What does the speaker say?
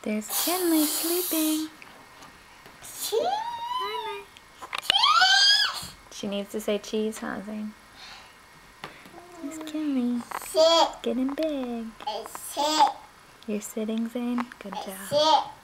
There's Kinley sleeping. She needs to say cheese, huh, Zane? There's Kinley. Getting big. You're sitting, Zane? Good job.